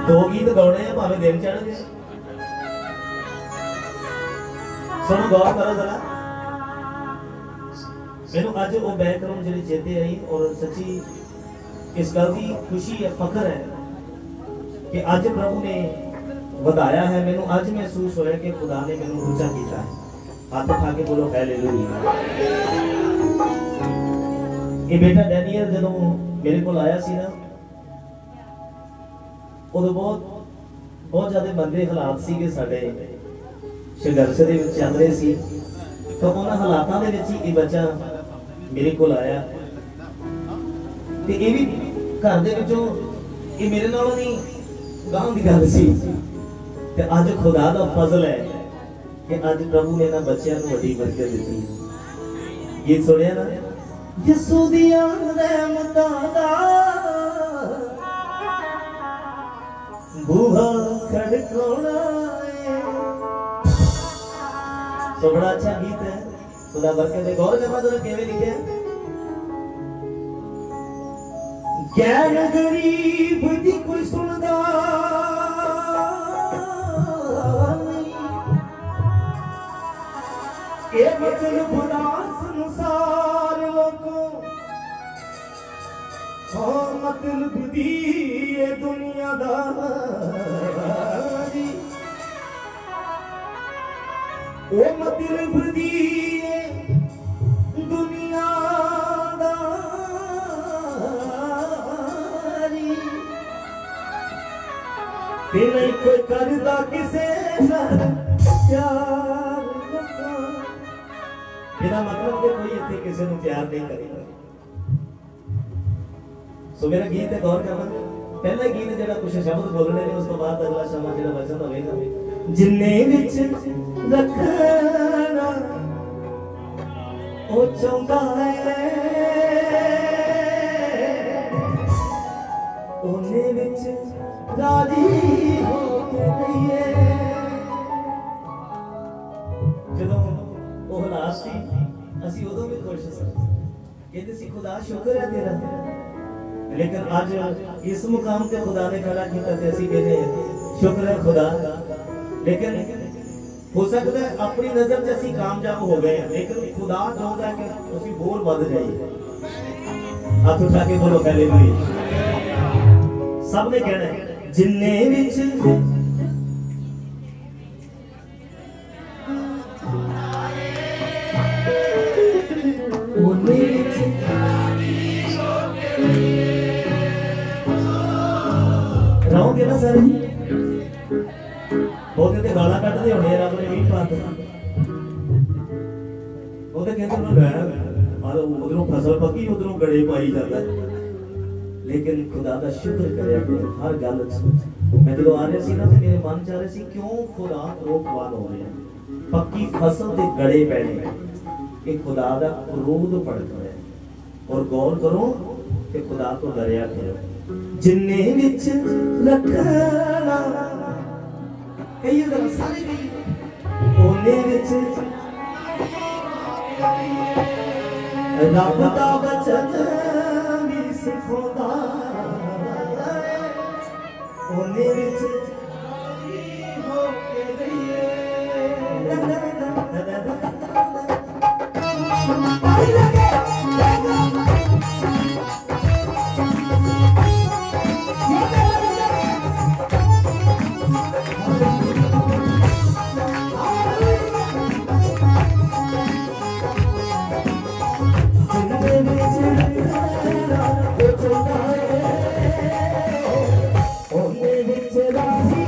दो गीत गाने हैं भावे दिन चढ़ गए। सुनो गौर करो जरा। मैनू अज वो बैकग्राउंड जी चेते आई और सच्ची इस गल की खुशी है, फख्र है कि अज प्रभु ने वधाया है। मैनू अज महसूस होया कि खुदा ने मैनू ऊंचा किया है। हाथ उठा के बोलो हालेलुया। ये बेटा डैनियल जदों मेरे को आया सी ना, उदों बहुत ज्यादा मंदे हालात सीगे साडे संघर्ष दे विच चल रहे सी। तो उन्हां हालातां दे विच ही बच्चा मेरे को आया ते ये भी घर दे विचों ये मेरे नालों नहीं गांव दी गल सी। ते अज खुदा दा फजल है कि अज प्रभु ने ना बच्चों को बड़ी बरकत दी। ये सुनिया ना, यसू दिया रहमतां दा बूहा खड़काउणा है। तो बड़ा अच्छा गीत है, खुदा बरकत दे। गौर करना जरा किवें लिखे, गैर गरीब दी कोई सुनदा ये मतलब खुदा संसार लोगों हाँ मतलब दी ये दुनियादारी वो मतलब दी ये दुनियादारी ते नहीं कोई करदा किसे प्यार बिना मतलब के कोई इतने किसी को प्यार नहीं करेगा। सो मेरा गीत है, गौर करना। पहला गीत जरा कुछ शब्द बोलने ने, उस तो बाद अगला शब्द जरा वचन होगा। जिन्ने विच रखना ओ चाहता है ओने विच राजी हो के रहिए। जदों ਉਹ ਹਾਲਾਤ ਸੀ ਅਸੀਂ ਉਦੋਂ ਵੀ ਖੁਸ਼ ਸੀ, ਕਹਿੰਦੇ ਸੀ ਖੁਦਾ ਸ਼ੁਕਰ ਹੈ ਤੇਰਾ। लेकिन आज इस मुकाम पे खुदा ने खड़ा किया ते ਅਸੀਂ कहते शुक्र है खुदा। लेकिन हो सकता है अपनी नजर से ਅਸੀਂ कामयाब हो गए हैं, लेकिन खुदा चाहता है कि ਅਸੀਂ ਹੋਰ ਵੱਧ जाइए। हाथ उठा के बोलो हालेलुया। सब ने कहना है जिन्ने विच रहोगे ना सर। बहुत गाला कटते होने रब ने भी पात उधरों फसल पकी उधरों गड़े पाई जाता है। लेकिन खुदा का शुक्र करे हर गल। मैं जो आ रहा सी ना तो मेरे मन च आ रहे सी क्यों खुदा रोकवान हो रहे हैं। पक्की फसल के गड़े पैने ये खुदा का क्रोध भड़क रहा है। और गौर करो कि खुदा को डरिया करो। जिन्ने विच रखना कई जरा सारे कई ओने विच रब दा वचन भी सिखांदा ओने विच हो के रहिए। Oh,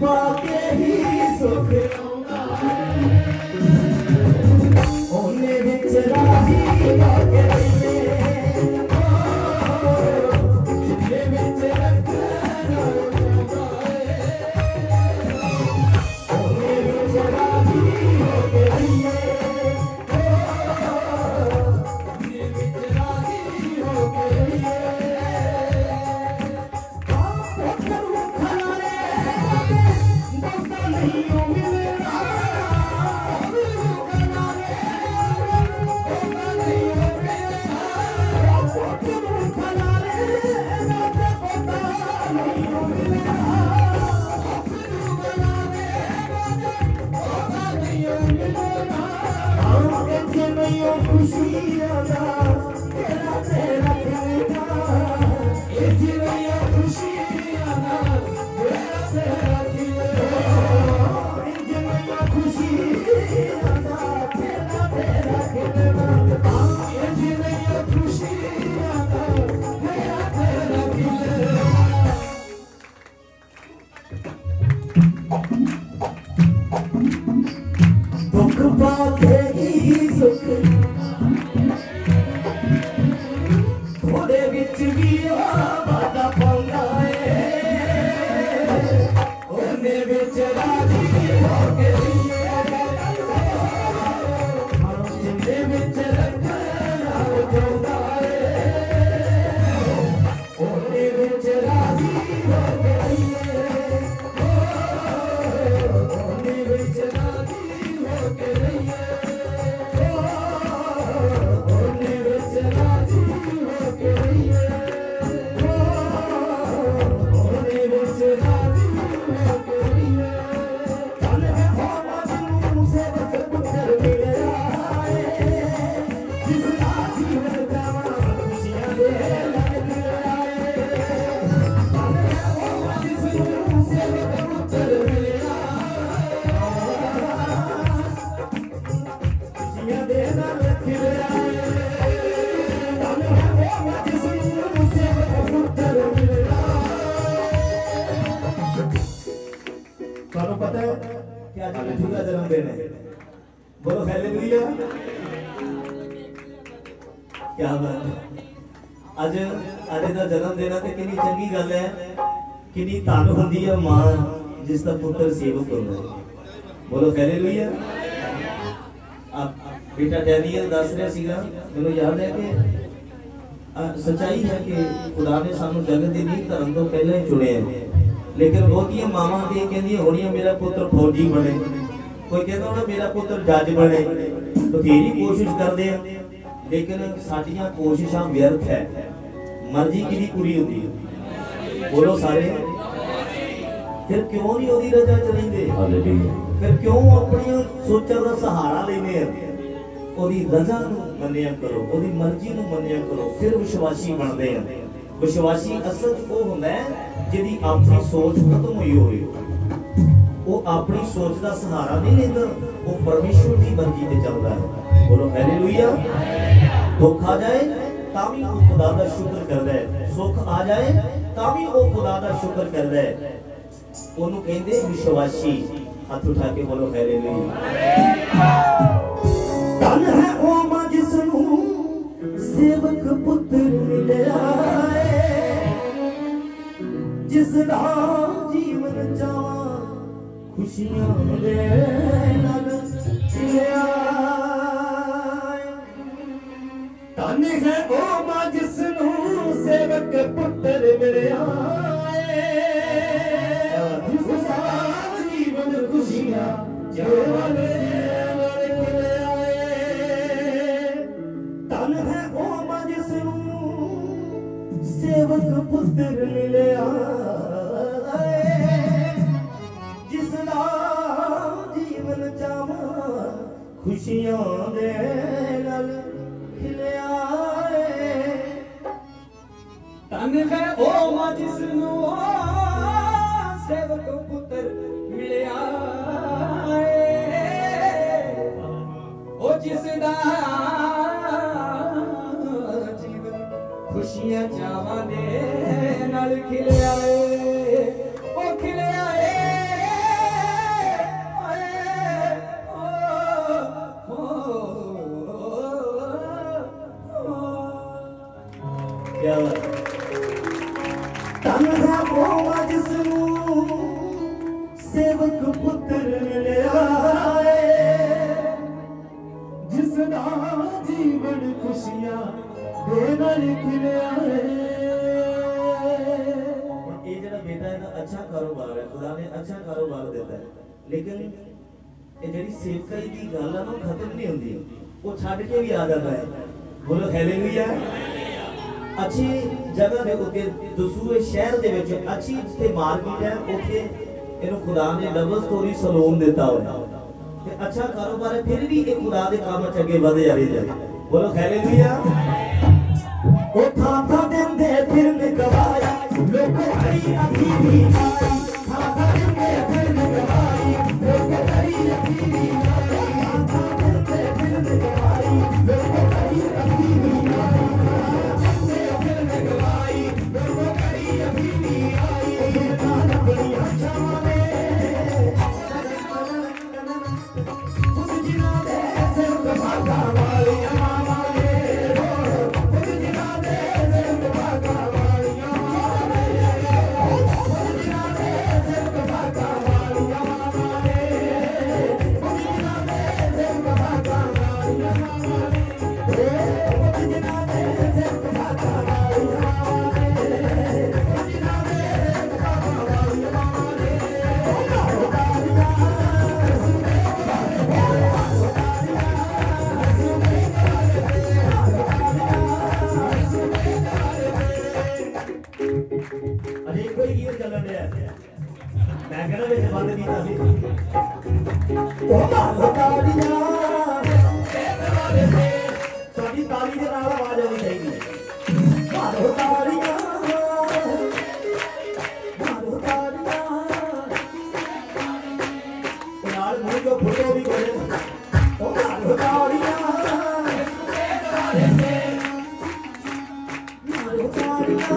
पाके ही सुख होने विच राजी होके रहिए जिंदे विच रखना होने विच राजी होके रहिए जिंदे विच राजी होके रहिए दुख पाके ही सुख थोड़े विच भी वादा पाउंदा है ओने विच राजी होके रहिए जिंदे विच रखना चाहुंदा है ओने विच राजी होके रहिए ओने विच राजी होके रहिए ओने विच राजी होके रहिए ओने विच राजी होके रहिए चल है बाबा जी से बस पुत्र मिलया जिसका जीवन जावा खुशियां दे लग आए चल है बाबा जी से बस पुत्र मिलया खुशियां दे लग आए चल है बाबा जी से बस पुत्र मिलया ਤੁਹਾਨੂੰ पता है कि आज मिठू का जन्मदिन है बोलो हालेलुया क्या बात है आज आले दा जन्मदिन है ते कितनी चंगी गल है कितनी धन होंदी है मां जिसका पुत्र सेवक होता है बोलो हालेलुया बेटा डैनियल दस रहा सीगा मैनूं याद है कि सच्चाई है कि खुदा ने सानू जगत की नींह धरन तो पहले ही चुने है लेकिन बहुतियां मावां ते कहंदियां होणियां मेरा पुत्र फौजी बने कोई कहता होना मेरा पुत्र जज बने बथेरी कोशिश करते हैं लेकिन साडियां कोशिशां व्यर्थ है मर्जी किहदी पूरी होती है बोलो सारे फिर क्यों नहीं ओदी रजा च रहिंदे फिर क्यों अपनी सोचां दा सहारा लेने ओदी रजा नूं मन्निया करो ओदी मर्जी नूं मन्निया करो फिर विश्वासी बनदे हैं विश्वासी असल च वो हुंदा है जिहदी अपनी सोच खत्म हुई होवे वो अपनी सोच का सहारा नहीं लेंदा वो परमेश्वर की मर्जी ते चलदा है बोलो हालेलुया दुख आ जाए तां भी वो खुदा दा शुक्र करदा है सुख आ जाए तां भी वो खुदा दा शुक्र करदा है ओनू कहंदे विश्वासी हाथ उठा के बोलो हालेलुया धन है ओ मां जिसनू सेवक पुत्र मिलया जिसदा जीवन चावा खुशियां दे नाल जिया धन है ओ मां जिसनू सेवक पुत्र मिलया जिसदा जीवन खुशियां चावा दे धन है ओ मां जिसनू सेवक पुत्र मिलया जिसदा जीवन चावा खुशियां दे नाल खिलिया धन है ओ मां जिसनू सेवक पुत्र मिलया ओ जिसदा जीवन खुशियां चावा दे नाल खिलिया ओ खिलिया खुशियां देना लिखिया है। ये जरा बेटा है ना अच्छा कारोबार है, खुदा ने अच्छा कारोबार देता है, लेकिन ये जड़ी सेवकाई की गल है ना खत्म नहीं होती, वो छड़ के भी आ जाता है। बोलो हालेलुया। अच्छी जगह दे उत्ते दसूए शहर दे विच अच्छी जिथे मार्केट है उत्थे इन्हू खुदा ने डबल स्टोरी सलून देता होया ते अच्छा कारोबार है, फिर भी ये खुदा दे काम च अगे वध जा रही है। बोलो हालेलुया। ओ था देंदे फिर गवाई लोको हरी अखीरी आई, था देंदे फिर गवाई लोको हरी अखीरी आई, था देंदे फिर गवाई लोको हरी अखीरी आई, देंदे फिर गवाई लोको हरी अखीरी आई। ये तान बड़ी अच्छा वाले खुद जिना दे सिर भागा वाली मामा ले, खुद जिना दे सिर भागा वाली मामा ले, खुद जिना दे सिर भागा वाली मामा ले, खुद जिना दे सिर भागा वाली मामा ले, खुद जिना दे सिर भागा वाली मामा ले, खुद जिना दे सिर भागा वाली मामा ले। अरे कोई गीत चलन रहा है, मैं कहना वे बंद कीता सी। ओ मारो तालियां वाले से साडी ताली दे नाल आवाज आनी चाहिए। मारो तालियां नाल मुंह जो फोटो भी बोले। ओ मारो तालियां वाले से मारो तालियां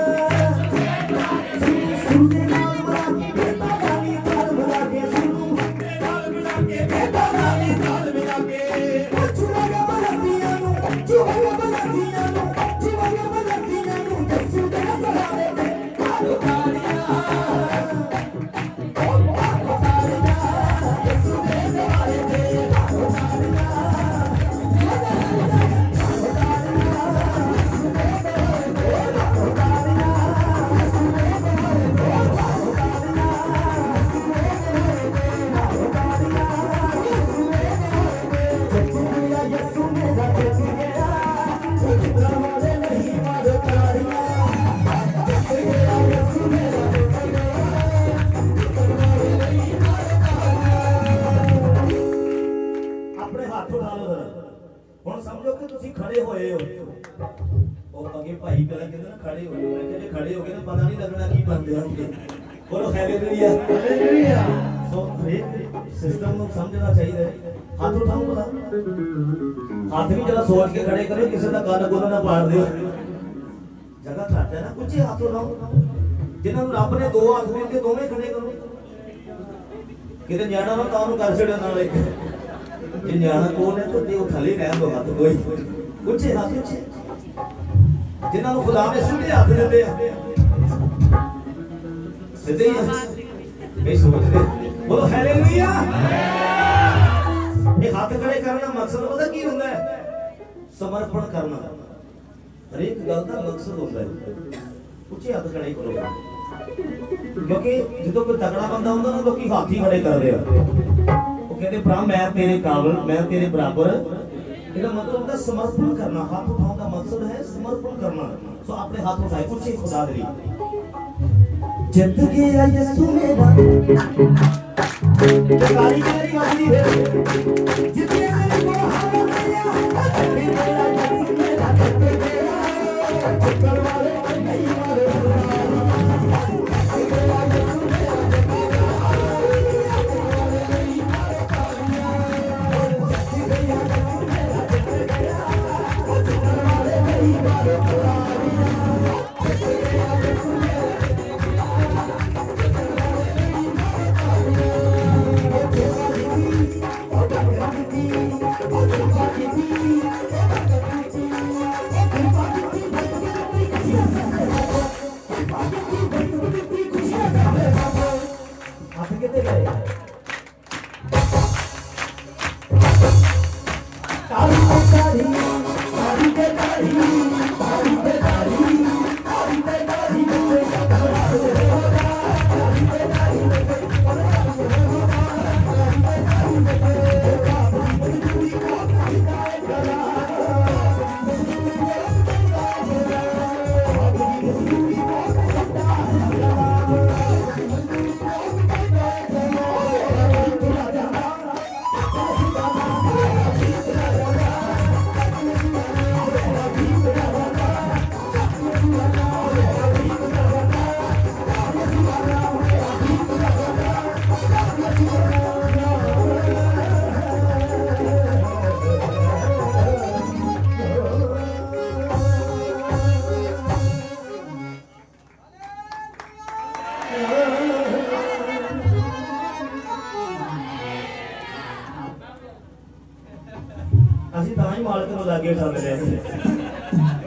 खड़े होए हो और अगे भाई पहले कहते ना खड़े हो, मैं कहते खड़े हो गए ना पता नहीं लगना की बनते होंगे। बोलो हालेलुया हालेलुया। सो हरेक सिस्टम को समझना चाहिए। हाथ उठाओ बोला, हाथ भी जरा सोच के खड़े करो, किसी का कान गोला ना पाड़ दियो, जगह घट है ना। कुछ हाथ उठाओ जिन्होंने रब ने दो हाथ दिए दोवें खड़े करो, किते न्याणा ना कान कर छड़े ना एक जे न्याणा कोल है तो ते थले रहन दो हाथ कोई कुछ हाथ कुछ जिन्होंने खुदा ने सीधे हाथ देते हैं सीधे ही सोचते। बोलो हालेलुया। ये हाथ खड़े करना मकसद पता की होता है? समर्पण करना। हर एक गल का मकसद होता है। ऊंचे हाथ खड़े करो, क्योंकि जो कोई तगड़ा बंदा होता ना लोग हाथ ही खड़े कर रहे हो, वो कहते भरा मैं तेरे काबिल, मैं तेरे बराबर। इसका मतलब होता है समर्पण करना। हाथ उठाने का मकसद है समर्पण करना। तो अपने हाथ उठाए कुछ खुदा दे जिंद गया यीशु मेरा कारी कारी वाली है जितने मेरे को हारा दिया मेरा यीशु मेरा जिंद गया कर वाले नहीं मारे ਅਸੀਂ ਤਾਂ ਹੀ ਮਾਲਕ ਨੂੰ ਲਾਗੇ ਠੱਲ ਲਿਆ ਸੀ।